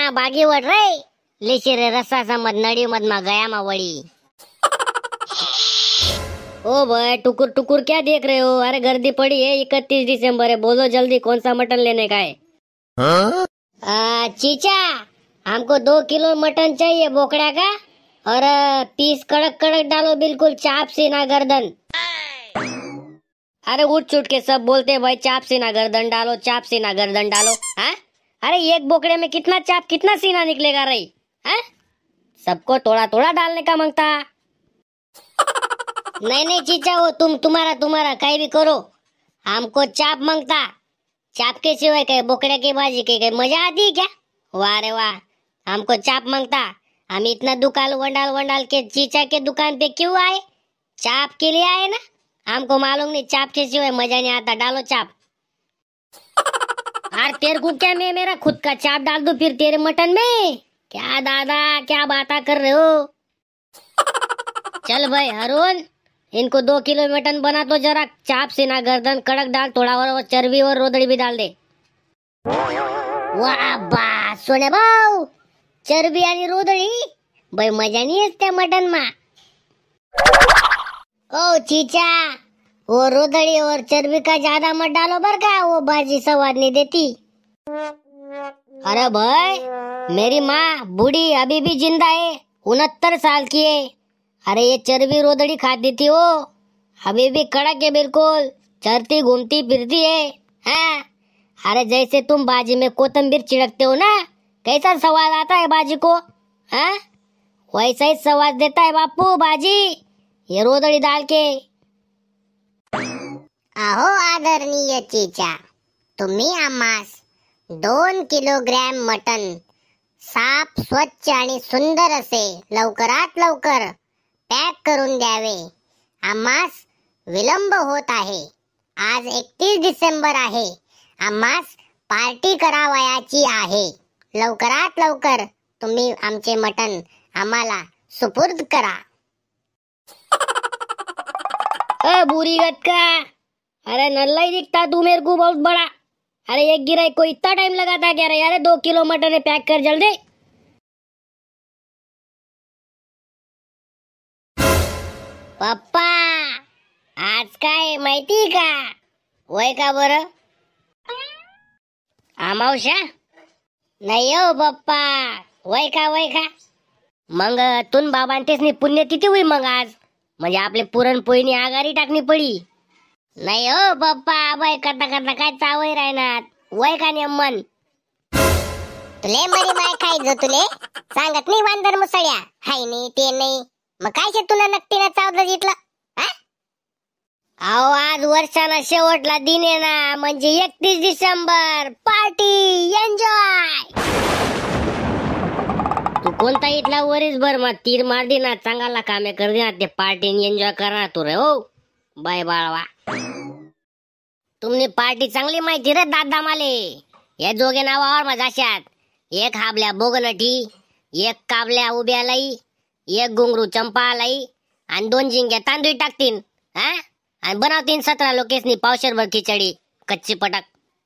बागी वड रे लेशी रे रस्सा समझ नड़ी मत मा गया मा वड़ी। ओ भाई टुकुर टुकुर क्या देख रहे हो? अरे गर्दी पड़ी है, 31 दिसंबर है, बोलो जल्दी कौन सा मटन लेने का है? चीचा हमको 2 किलो मटन चाहिए बोकड़ा का, और पीस कड़क कड़क डालो, बिल्कुल चाप सीना गर्दन। अरे उठ चुट के सब बोलते भाई चाप सीना गर्दन डालो, चाप सीना गर्दन डालो। हाँ अरे एक बोकड़े में कितना चाप कितना सीना निकलेगा रही? हाँ सबको थोड़ा थोड़ा डालने का मांगता। नहीं नहीं चीचा वो तुम्हारा कहीं भी करो, हमको चाप मांगता। चाप के सिवाय कहीं बोकड़े की बाजी के मजा आती है क्या? वाह रे वाह, हमको चाप मांगता। हम इतना दुकान वंडाल वंडाल के चीचा के दुकान पे क्यों आए? चाप के लिए आए ना? हमको मालूम नहीं चाप के सिवाय मजा नहीं आता, डालो चाप। यार तेरे को क्या, मैं मेरा खुद का चाप डाल दूं फिर तेरे मटन में? क्या दादा क्या बातें कर रहे हो? चल भाई अरुण, इनको 2 किलो मटन बना तो जरा चाप सीना गर्दन कड़क डाल, थोड़ा और चर्बी और रोदड़ी भी डाल दे। वाह बा सोने भाऊ, चरबी आणि रोदड़ी भाई मजा नहीं है मटन में। ओ चीचा वो रोदड़ी और चर्बी का ज्यादा मत डालो बर का, वो भाजी स्वाद नहीं देती। अरे भाई मेरी माँ बूढ़ी अभी भी जिंदा है, 69 साल की है। अरे ये चर्बी रोदड़ी खाती थी वो, अभी भी कड़क है बिल्कुल, चरती घूमती फिरती है। हाँ अरे जैसे तुम बाजी में कोतंबीर छिड़कते हो ना, कैसा स्वाद आता है बाजी को? हाँ वैसा ही स्वाद देता है बापू बाजी ये रोदड़ी डाल के। अहो आदरणीय चीचा, तुम्ही आम्हास 2 किलोग्रॅम मटन साफ स्वच्छ आणि सुंदर असे लवकरात लवकर पॅक करून द्यावे। आम्हास विलंब होत आहे, आज 31 डिसेंबर आहे, आम्हास पार्टी करावयाची आहे। लवकरात लवकर तुम्ही आमचे मटन आम्हाला सुपूर्द करा। बुरी गत का, अरे नल्ला ही दिखता तू मेरे को बहुत बड़ा। अरे एक गिराई को इतना टाइम लगाता क्या रे यार? 2 किलो मटन है, पैक कर जल्दी। पप्पा आज काय माहिती का? वय का बरं? अमावस्या नाही हो पप्पा, वय का मग तुन बाबांतेच पुण्यतिथी हुई मग आज, म्हणजे आपले पुरणपोळीनी आगारी टाकणी पडी। नाही हो पप्पा, बाय करता करता काय चावय राहणार, वय का नेमन? तुले मरी माय खायचं तुले सांगत नाही वांदर मुसळ्या, हाय नाही ते नाही, मग काय शे तुला नक्कीना चावलं जितलं? अहो आज वर्षाला शेवटला दिन आहे ना, म्हणजे 31 डिसेंबर, पार्टी एन्जॉय। तू कोणता इथला वरीस भर मग तीर मार दे ना, चांगला कामे कर दे ना, ते पार्टी एन्जॉय करणार तू रे हो बाय बाळवा। तुमने पार्टी चांगली माहिती रे दादा माले, या जोगे नावावर मजाशात, एक हाबल्या बोगनठी, एक काबल्या उभ्या लई, एक गुंगरू चंपा लई, आणि 2 जिंग्या तांदूळ टाकतीन हा, आणि बनवतीन 17 लोकेसनी पावशेरभर खिचडी कच्ची पटक।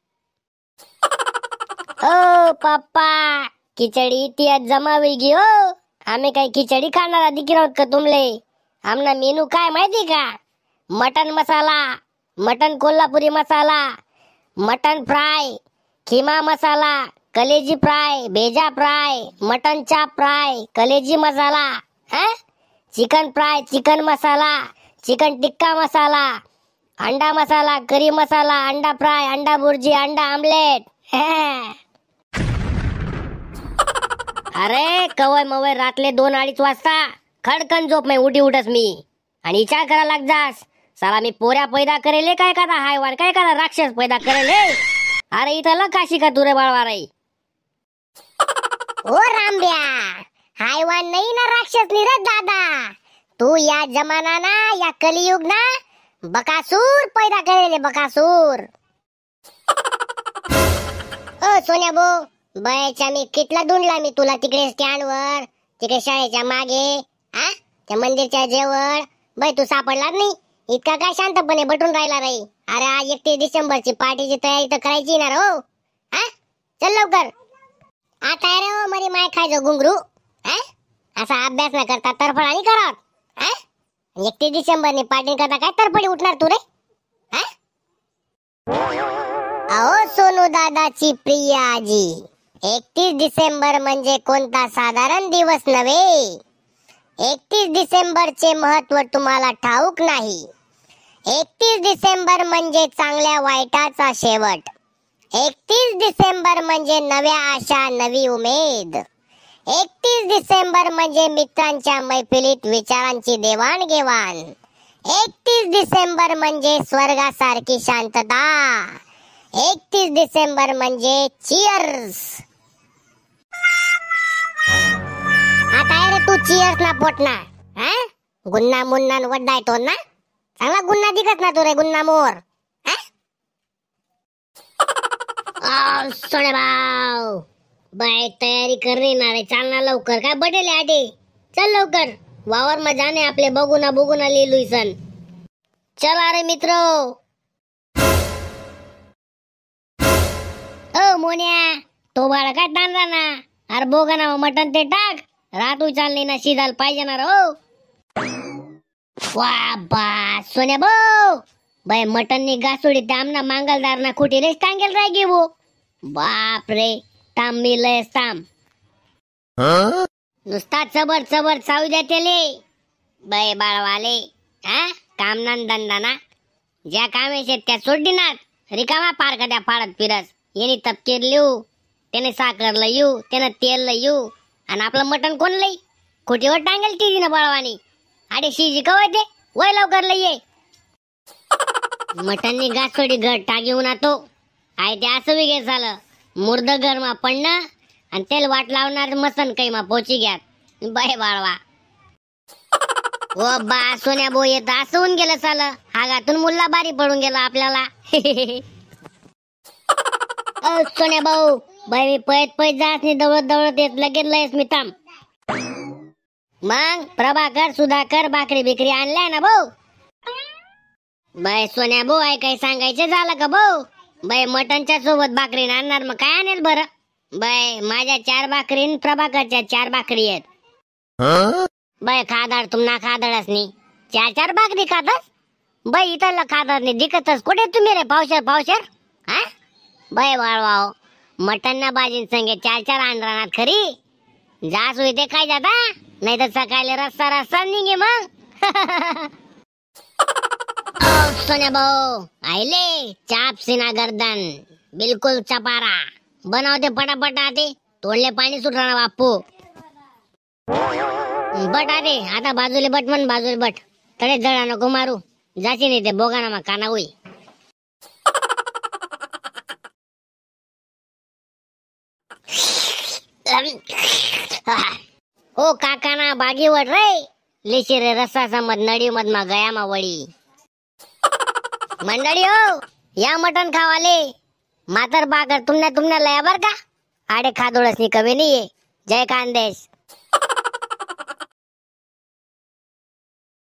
ओ पप्पा खिचडी ती आज जमावेगी हो, आम्ही काही खिचडी खाणार दिख रहोत का तुमले? आमना मेनू काय माहिती का? Mutton masala, mutton Kolhapuri masala, mutton fry, keema masala, कलेजी फ्राय, भेजा फ्राय, मटन चाप फ्राय, कलेजी masala, chicken fry, chicken masala, chicken tikka masala, अंडा मसाला, करी मसाला, अंडा फ्राय, अंडा बुर्जी, अंडा आमलेट। अरे कवय मवय रातले 2-2:30 वाजता खडकन झोप में उठी उठस मी, आणि विचार करा लाग जास साला मी पोऱ्या पैदा करेले काय का हायवान काय का राक्षस पैदा करेले। अरे इथं ल काशी का तुरे बाळवा रे? ओ रामब्या, हायवान नाही ना राक्षस नाही रे दादा, तू या जमाना ना या कलियुग ना बकासूर पैदा करेले, बकासूर। ओ सोन्या बो, बयाच्या मी कितला ढूंढला मी तुला तिकडे स्टँडवर, तिकडे शाळेच्या मागे, त्या मंदिरच्या जवळ, बाई तू सापडला नाही, इतका काय शांतपणे बटून राहिला रे? अरे आज 31 डिसेंबरची पार्टीची तयारी तर करायची ना रो, चल लवकर। आता रे ओ मरी माय खायचो घुंगरू असा अभ्यास न करता तरफडा नाही करत 31 डिसेंबर ने पार्टी करता काय तरफडी उठणार तू रे अहो सोनू दादाची प्रिय आजी 31 डिसेंबर म्हणजे कोणता साधारण दिवस नव्हे 31 डिसेंबरचे महत्व तुम्हाला ठाऊक नाही 31 डिसेंबर म्हणजे चांगल्या वाईटाचा शेवट 31 डिसेंबर म्हणजे नव्या आशा नवी उमेद 31 डिसेंबर म्हणजे मित्रांच्या मैफिलीत विचारांची देवाणघेवाण 31 डिसेंबर म्हणजे स्वर्गासारखी शांतता 31 डिसेंबर म्हणजे चिअर्स आता रे तू चिअर्स ना पोटना गुन्ना मुन्ना वड्डाय तो ना चांगला गुन्ना दिखत ना तू रे गुन्ना मोर सोने भाऊ बाय तयारी कर रे ना रे चालना लवकर काय बटेल आटे चल लवकर वावर में जाने आपले बगुना बगुना ले लुईसन चल अरे मित्रो ओ मोन्या तो बाळा काय तांडला ना अरे बोगना मटन ते टाक रात उचालली ना शिजाल पाहिजे ना रो वाह बा सोन्या भाऊ बाय मटन नी गासोडी तामना मांगलदार ना खोटी रेस टांगेल रागी वो बाप रे ताम मिलय ताम नुसता चबर चबर चावू द्या त्याले बाय बाळवाले काम ना धंदा ना ज्या कामे शेत त्या सोडीनात रिकामा पार कद्या फाडत फिरस येणी तपकीर लिऊ त्याने साखर लयू त्याने तेल लयू आणि आपलं मटन कोण लई खोटीवर टांगेल ती ना बाळवानी अरे शिजी कवते वय लवकर लई मटननी गासोडी घट टाकीऊन आतो आय ते असं वेगळे झालं मुर्द गरमा पडणं आणि तेल वाट लावणार मसन काही मा पोची घ्या बाय बाळवा ओ बा सोन्या बो येत असं होऊन गेलं सालं हागातून मुल्ला बारी पडून गेला आपल्याला सोन्या भाऊ बाई मी पळत पळत जास नाही दौडत दौडत येत लगेच लयस मी थांब मग प्रभाकर सुधाकर भाकरी बिकरी आणल्या ना भाऊ बाय सोन्या भाऊ आहे काही सांगायचं झालं का भाऊ बाय मटनच्या सोबत भाकरी आणणार मग काय आणेल बरं बाय माझ्या 4 भाकरी प्रभाकरच्या 4 भाकरी आहेत बाय खादाड तुम्हाला खादाडच नाही 4 भाकरी खातस बाई इथला खादाड नाही दिकतच कुठे तुम्ही रे पावशर हा बाय वाळवाव मटन ना भाजी संगे 4 आणणार खरी जास होते काय जाता नाही तर सकाळी रस्ता निघे मग सोन्या भाऊ आईले चाप सिना गर्दन बिलकुल चपारा बनवते पटापट आते तोडले पाणी सुटणार बापू बट आते आता बाजूले बट मन बाजूले बट तडे जळा नको मारू जाशी नाही ते बोगाना मग काना होई ओ काकाना बागीवड रे लेशी रे रस्सा समज नडी मध मा गया मा वडी मंडळी हो या मटन खावाले मातर बाकर तुमने लया बर का आडे खादोळस नी कमी नाही जय खानदेश